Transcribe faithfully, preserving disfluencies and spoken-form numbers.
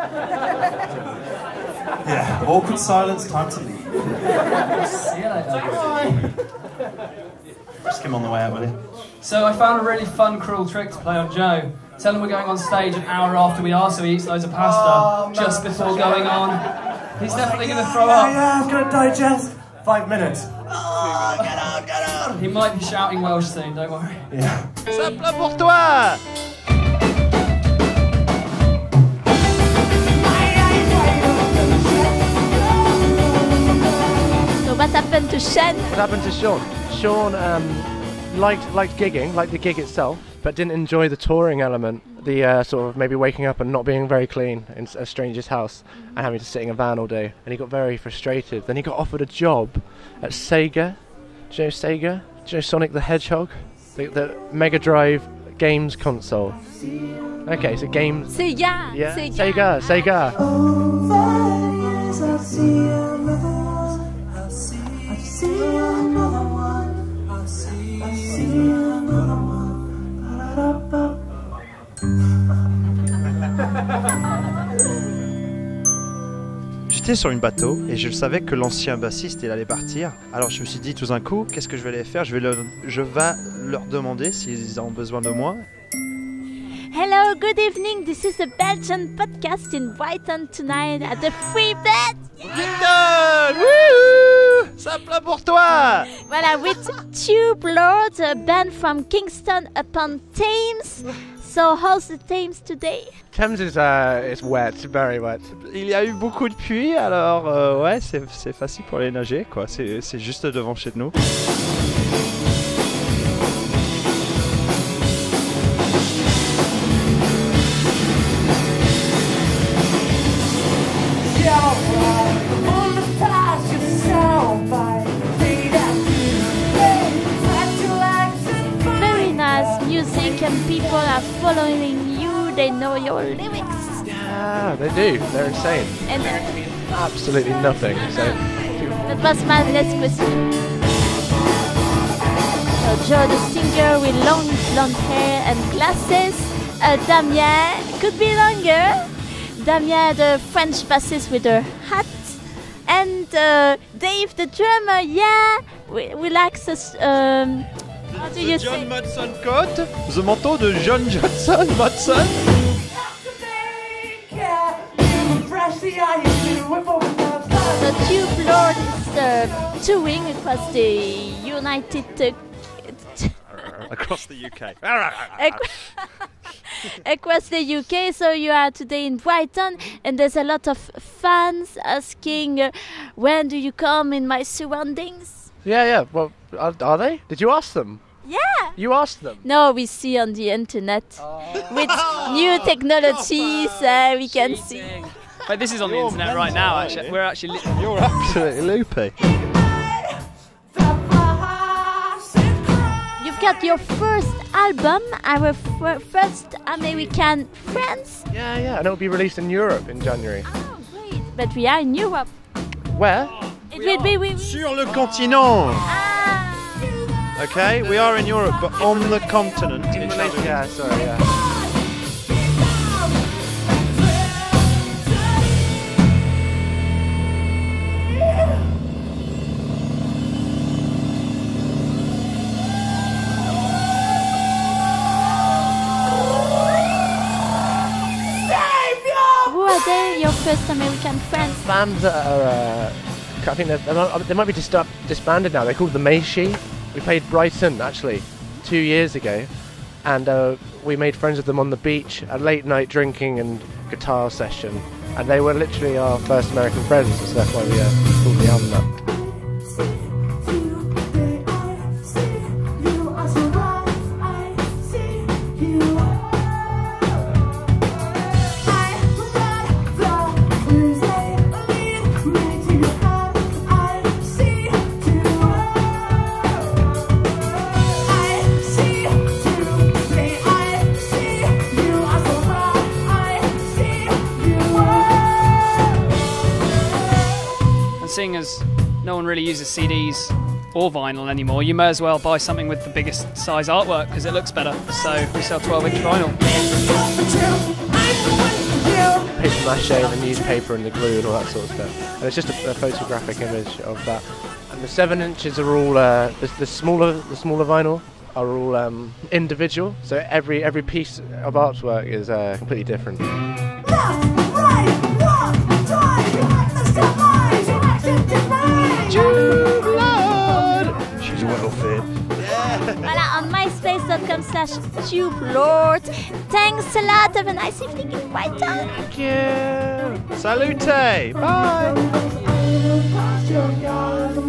Yeah, awkward silence, time to leave. See you later. Just come on the way out, will you? So I found a really fun, cruel trick to play on Joe. Tell him we're going on stage an hour after we are, so he eats loads of pasta oh, just before going on. He's definitely going to throw yeah, up. Yeah, I'm going to digest. Five minutes. Oh, get out, get out. He might be shouting Welsh soon, don't worry. Yeah. Ça plat pour toi. So what happened to Sean? What happened to Sean? Sean um, liked liked gigging, liked the gig itself, but didn't enjoy the touring element. The uh, sort of maybe waking up and not being very clean in a stranger's house and having to sit in a van all day. And he got very frustrated. Then he got offered a job at Sega. Do you know Sega? Do you know Sonic the Hedgehog? The, the Mega Drive games console. Okay, so games. Sega. Yeah. Sega. Sega. Sega. J'étais sur une bateau et je savais que l'ancien bassiste il allait partir. Alors je me suis dit tout d'un coup, qu'est-ce que je vais aller faire? Je vais leur, je vais leur demander s'ils ont besoin de moi. Hello, good evening. This is a Belgian podcast in Brighton tonight at the Free Bed. Brighton, wouhou, ça plat pour toi. Voilà, with Tube Lords, a band from Kingston upon Thames. So how's the Thames today? Thames is uh, it's wet, very wet. Il y a eu beaucoup de pluie, alors euh, ouais, c'est c'est facile pour aller nager, quoi. C'est c'est juste devant chez nous. Very nice music and people are following you, they know your lyrics. Yeah, they do. They're insane. And Absolutely nothing. So that was my next question. So Joe the singer with long blonde hair and glasses. Uh, Damien could be longer. Damien the French bassist with a hat. And uh, Dave the drummer, yeah, we, we like this. Um, how do you John say? Modson coat, the manteau de John Johnson Modson. The Tube Lord is uh, touring across the United uh, Across the U K. across the U K. So you are today in Brighton, and there's a lot of fans asking, uh, when do you come in my surroundings? yeah, yeah. Well, are, are they? Did you ask them? Yeah. You asked them. No, we see on the internet with new technologies. Uh, we can see. But this is on the internet right now. Actually, we're actually. Li- You're absolutely loopy. You've got your first album, our f- first American friends. Yeah, yeah. And it'll be released in Europe in January. Oh, great! But we are in Europe. Where? It will be. We, we, Sur le continent. ah. Okay, we are in Europe, but on the continent. In Malaysia. Yeah, sorry. Yeah. Who are they? Your first American friends? Bands that are, uh, I think they're, they're not, they might be dis- disbanded now. They're called the Meishi. We played Brighton actually two years ago, and uh, we made friends with them on the beach, a late night drinking and guitar session, and they were literally our first American friends, so that's why we uh, called the album that. Seeing as no one really uses C Ds or vinyl anymore, you may as well buy something with the biggest size artwork because it looks better. So we sell twelve inch vinyl. Pitch mache and the newspaper and the glue and all that sort of stuff. And it's just a, a photographic image of that. And the seven inches are all uh, the, the smaller the smaller vinyl are all um, individual. So every every piece of artwork is uh, completely different. Left, right, walk, drive, you have to step right, you have to divide. True blood! She's well fit. Voilà, on myspace dot com slash tubelord. Thanks a lot. Have a nice evening in Brighton. Thank you. Salute. Bye. Your